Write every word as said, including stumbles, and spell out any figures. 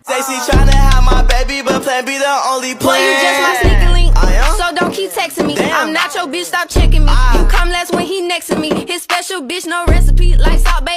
Say she tryna have my baby, but plan B the only plan. Boy, you just my sneaker link, I am? so don't keep texting me. Damn. I'm not your bitch, stop checking me. Ah. You come last when he next to me. His special bitch, no recipe, like salt, baby.